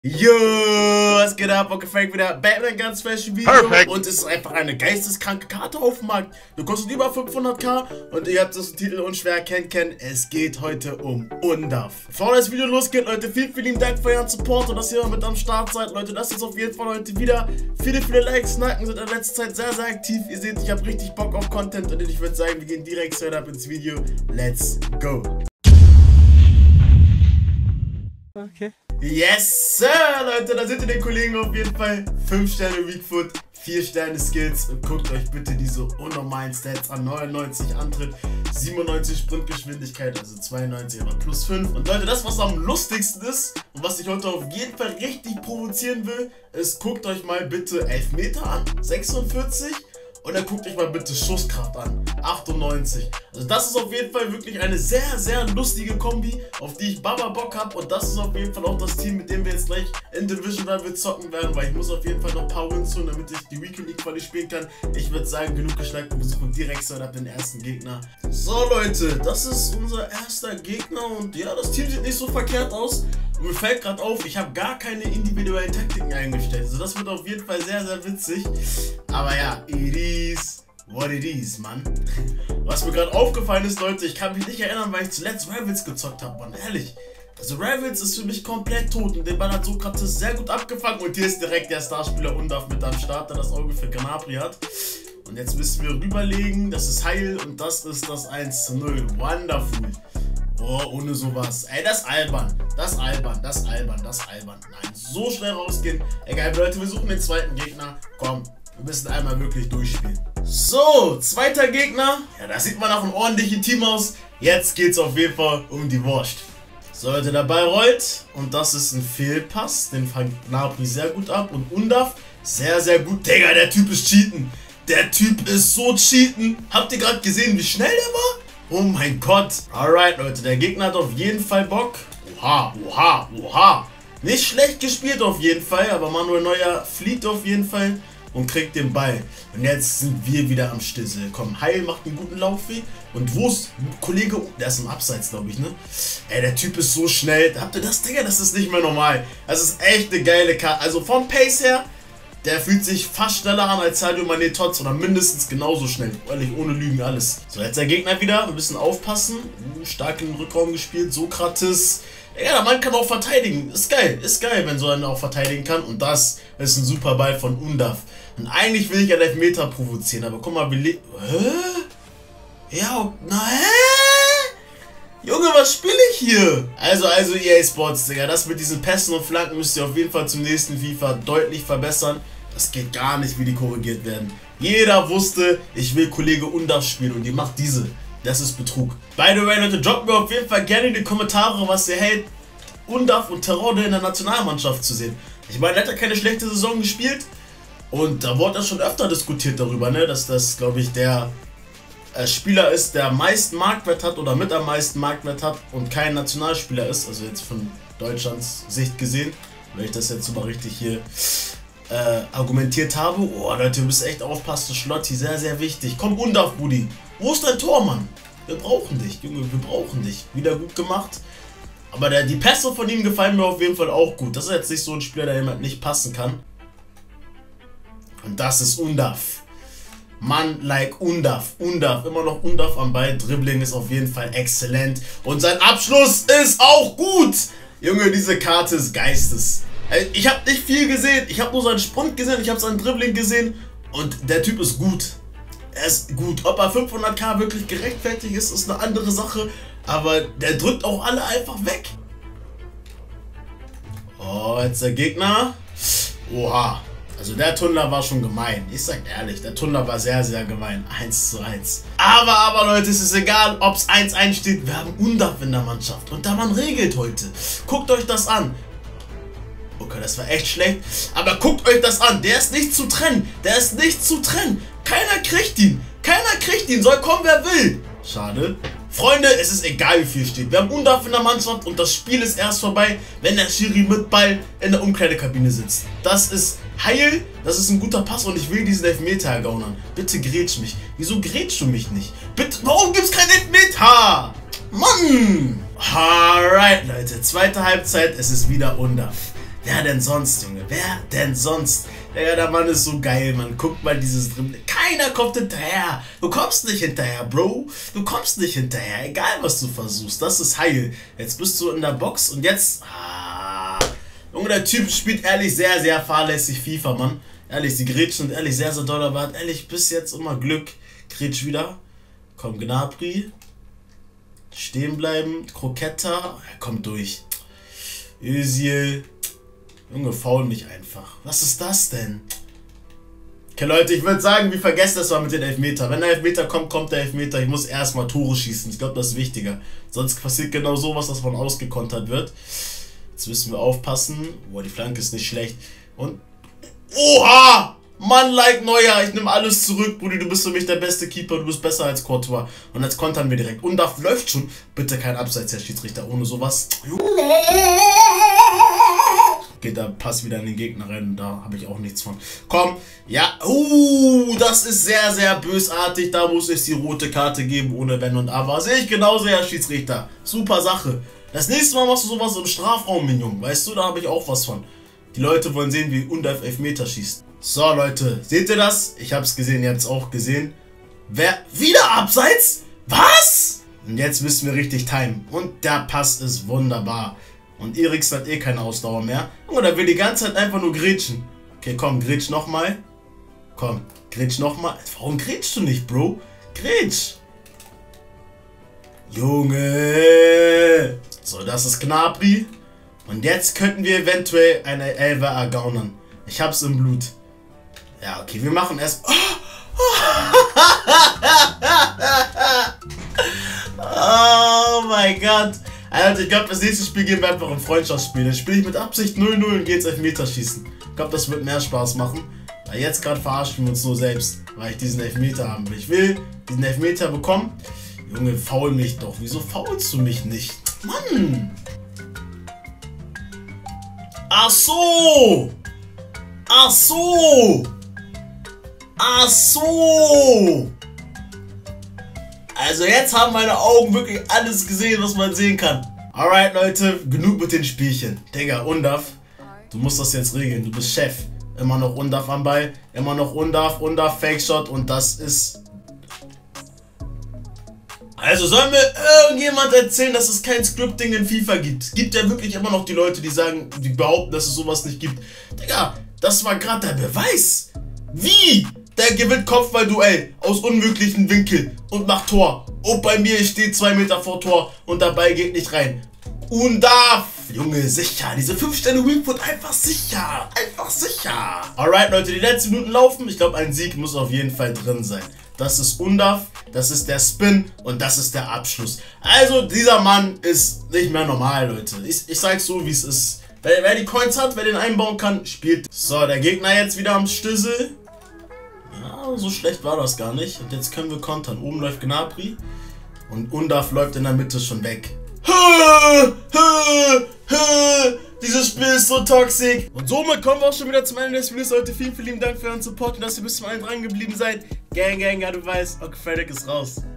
Yo, was geht ab? Okay, Frank wieder bei einem ganz frischen Video. Perfect. Und es ist einfach eine geisteskranke Karte auf dem Markt. Du kostet über 500k und ihr habt das Titel unschwer erkennen können. Es geht heute um Undav. Bevor das Video losgeht, Leute, vielen lieben Dank für euren Support und dass ihr mit am Start seid. Leute, lasst uns auf jeden Fall heute wieder viele Likes snacken. Sind in letzter Zeit sehr aktiv. Ihr seht, ich habe richtig Bock auf Content und ich würde sagen, wir gehen direkt straight up ins Video. Let's go. Okay. Yes, Sir, Leute, da seht ihr den Kollegen auf jeden Fall. 5 Sterne Weakfoot, 4 Sterne Skills und guckt euch bitte diese unnormalen Stats an. 99 Antritt, 97 Sprintgeschwindigkeit, also 92, aber plus 5. Und Leute, das, was am lustigsten ist und was ich heute auf jeden Fall richtig provozieren will, ist, guckt euch mal bitte Elfmeter an, 46. Und dann guckt euch mal bitte Schusskraft an, 98. Also das ist auf jeden Fall wirklich eine sehr lustige Kombi, auf die ich Baba Bock habe. Und das ist auf jeden Fall auch das Team, mit dem wir jetzt gleich in Division Rival zocken werden. Weil ich muss auf jeden Fall noch ein paar Wins holen, damit ich die Weekend League Quali spielen kann. Ich würde sagen, genug geschnackt und wir suchen direkt so ab den ersten Gegner. So Leute, das ist unser erster Gegner. Und ja, das Team sieht nicht so verkehrt aus. Und mir fällt gerade auf, ich habe gar keine individuellen Taktiken eingestellt. Also das wird auf jeden Fall sehr witzig. Aber ja, it is what it is, Mann. Was mir gerade aufgefallen ist, Leute, ich kann mich nicht erinnern, weil ich zuletzt Rivals gezockt habe, Mann. Ehrlich. Also Rivals ist für mich komplett tot und den Ball hat Sokrates sehr gut abgefangen. Und hier ist direkt der Starspieler Undav mit am Start, der das Auge für Gnabry hat. Und jetzt müssen wir rüberlegen, das ist Heil und das ist das 1:0. Wonderful. Oh, ohne sowas. Ey, das ist albern. Das ist albern. Nein, so schnell rausgehen. Egal, Leute, wir suchen den zweiten Gegner. Komm, wir müssen einmal wirklich durchspielen. So, zweiter Gegner. Ja, da sieht man auch ein ordentliches Team aus. Jetzt geht's auf jeden Fall um die Wurst. So, Leute, der Ball rollt. Und das ist ein Fehlpass. Den fängt Gnabry sehr gut ab. Und Undav sehr gut. Digga, der Typ ist cheaten. Der Typ ist so cheaten. Habt ihr gerade gesehen, wie schnell der war? Oh mein Gott. Alright, Leute, der Gegner hat auf jeden Fall Bock. Oha. Nicht schlecht gespielt auf jeden Fall, aber Manuel Neuer fliegt auf jeden Fall und kriegt den Ball. Und jetzt sind wir wieder am Stissel. Komm, Heil macht einen guten Laufweg. Und wo ist Kollege? Der ist im Abseits, glaube ich, ne? Ey, der Typ ist so schnell. Habt ihr das, Digga? Das ist nicht mehr normal. Das ist echt eine geile Karte. Also vom Pace her, der fühlt sich fast schneller an als Sadio Mané Tots oder mindestens genauso schnell. Ehrlich, ohne Lügen alles. So, jetzt der Gegner wieder. Wir müssen aufpassen. Stark in den Rückraum gespielt. Sokrates. Ja, der Mann kann auch verteidigen. Ist geil, wenn so einer auch verteidigen kann. Und das ist ein super Ball von Undav. Und eigentlich will ich einen Elfmeter provozieren. Aber guck mal, wir Ja, Junge, was spiele ich hier? Also EA Sports, Digga, das mit diesen Pässen und Flanken müsst ihr auf jeden Fall zum nächsten FIFA deutlich verbessern. Das geht gar nicht, wie die korrigiert werden. Jeder wusste, ich will Kollege Undav spielen und die macht diese. Das ist Betrug. By the way, Leute, droppt mir auf jeden Fall gerne in die Kommentare, was ihr hält, Undav und Terodde in der Nationalmannschaft zu sehen. Ich meine, er hat ja keine schlechte Saison gespielt und da wurde ja schon öfter diskutiert darüber, ne, dass das, glaube ich, der Spieler ist, der am meisten Marktwert hat oder mit am meisten Marktwert hat und kein Nationalspieler ist, also jetzt von Deutschlands Sicht gesehen, weil ich das jetzt so mal richtig hier argumentiert habe. Oh Leute, wir müssen echt aufpassen, Schlotti, sehr wichtig. Komm, Undav, Brudi. Wo ist dein Tor, Mann? Wir brauchen dich, Junge, wir brauchen dich. Wieder gut gemacht. Aber die Pässe von ihm gefallen mir auf jeden Fall auch gut. Das ist jetzt nicht so ein Spieler, der jemand nicht passen kann. Und das ist Undav. Mann, like Undav, immer noch Undav am Ball, Dribbling ist auf jeden Fall exzellent und sein Abschluss ist auch gut. Junge, diese Karte ist geistes. Ich habe nicht viel gesehen, ich habe nur seinen Sprint gesehen, ich habe seinen Dribbling gesehen und der Typ ist gut. Er ist gut, ob er 500k wirklich gerechtfertigt ist, ist eine andere Sache, aber der drückt auch alle einfach weg. Oh, jetzt der Gegner. Oha. Also der Tunnler war schon gemein. Ich sag ehrlich, der Tunnler war sehr gemein. 1:1. Aber Leute, es ist egal, ob es 1:1 steht. Wir haben Undav in der Mannschaft. Und der Mann regelt heute. Guckt euch das an. Okay, das war echt schlecht. Aber guckt euch das an. Der ist nicht zu trennen. Keiner kriegt ihn. Soll kommen, wer will. Schade. Freunde, es ist egal, wie viel steht. Wir haben Undav in der Mannschaft und das Spiel ist erst vorbei, wenn der Schiri mit Ball in der Umkleidekabine sitzt. Das ist Heil, das ist ein guter Pass und ich will diesen Elfmeter ergaunern. Bitte grätsch mich. Wieso grätschst du mich nicht? Bitte, warum gibt's keinen Elfmeter? Mann! Alright, Leute, zweite Halbzeit, es ist wieder Undav. Wer denn sonst, Junge? Wer denn sonst? Ja, der Mann ist so geil, Mann. Guck mal dieses drin. Keiner kommt hinterher. Du kommst nicht hinterher, Bro. Du kommst nicht hinterher. Egal, was du versuchst. Das ist heil. Jetzt bist du in der Box und jetzt... Junge, der Typ spielt ehrlich sehr, sehr fahrlässig FIFA, Mann. Ehrlich, die Gretchen sind ehrlich sehr, sehr doll, aber hat ehrlich bis jetzt immer Glück. Gretsch wieder. Komm, Gnabry. Stehen bleiben. Kroketta. Er kommt durch. Özil. Junge, faul mich einfach. Was ist das denn? Okay, Leute, ich würde sagen, wir vergessen das mal mit den Elfmeter. Wenn der Elfmeter kommt, kommt der Elfmeter. Ich muss erstmal Tore schießen. Ich glaube, das ist wichtiger. Sonst passiert genau sowas, dass man ausgekontert wird. Jetzt müssen wir aufpassen. Boah, die Flanke ist nicht schlecht. Und... Oha! Mann, like Neuer. Ich nehme alles zurück, Brudi. Du bist für mich der beste Keeper. Du bist besser als Courtois. Und jetzt kontern wir direkt. Und da läuft schon. Bitte kein Abseits, Herr Schiedsrichter. Ohne sowas. Geht der Pass wieder in den Gegner rein. Da habe ich auch nichts von. Komm. Ja. Das ist sehr, sehr bösartig. Da muss ich die rote Karte geben. Ohne Wenn und Aber. Sehe ich genauso, Herr Schiedsrichter. Super Sache. Das nächste Mal machst du sowas im Strafraum, Minion. Weißt du, da habe ich auch was von. Die Leute wollen sehen, wie Undav Elfmeter schießt. So, Leute. Seht ihr das? Ich habe es gesehen. Ihr habt es auch gesehen. Wer? Wieder Abseits? Was? Und jetzt müssen wir richtig timen. Und der Pass ist wunderbar. Und Eriksen hat eh keine Ausdauer mehr. Und er will die ganze Zeit einfach nur grätschen. Okay, komm, grätsch nochmal. Komm, grätsch nochmal. Warum grätschst du nicht, Bro? Grätsch. Junge. So, das ist Gnabry. Und jetzt könnten wir eventuell eine Elfer ergaunern. Ich hab's im Blut. Ja, okay, wir machen erst... Oh mein Gott. Alter, ich glaube, das nächste Spiel gehen wir einfach ein Freundschaftsspiel. Dann spiele ich mit Absicht 0-0 und gehe ins Elfmeterschießen. Ich glaube, das wird mehr Spaß machen. Weil jetzt gerade verarschen wir uns nur selbst, weil ich diesen Elfmeter haben will. Ich will diesen Elfmeter bekommen. Junge, faul mich doch. Wieso faulst du mich nicht? Mann! Ach so! Ach so! Ach so! Also jetzt haben meine Augen wirklich alles gesehen, was man sehen kann. Alright, Leute, genug mit den Spielchen. Digga, Undav, du musst das jetzt regeln. Du bist Chef. Immer noch Undav am Ball. Immer noch Undav, Fake Shot und das ist... Also soll mir irgendjemand erzählen, dass es kein Scripting in FIFA gibt? Es gibt ja wirklich immer noch die Leute, die sagen, die behaupten, dass es sowas nicht gibt. Digga, das war gerade der Beweis. Wie? Der gewinnt Kopfballduell aus unmöglichen Winkel und macht Tor. Und bei mir steht 2 Meter vor Tor und der Ball geht nicht rein. Undav! Junge, sicher. Diese 5-Sterne-Wingfoot einfach sicher. Einfach sicher. Alright, Leute, die letzten Minuten laufen. Ich glaube, ein Sieg muss auf jeden Fall drin sein. Das ist Undav, das ist der Spin und das ist der Abschluss. Also, dieser Mann ist nicht mehr normal, Leute. Ich sag's so, wie es ist. Wer die Coins hat, wer den einbauen kann, spielt. So, der Gegner jetzt wieder am Stüssel. Ja, so schlecht war das gar nicht. Und jetzt können wir kontern. Oben läuft Gnabry und Undav läuft in der Mitte schon weg. Dieses Spiel ist so toxisch. Und somit kommen wir auch schon wieder zum Ende des Videos, Leute. Vielen, vielen lieben Dank für euren Support und dass ihr bis zum Ende dran geblieben seid. Gang, ja, du weißt, okay, Fredrik ist raus.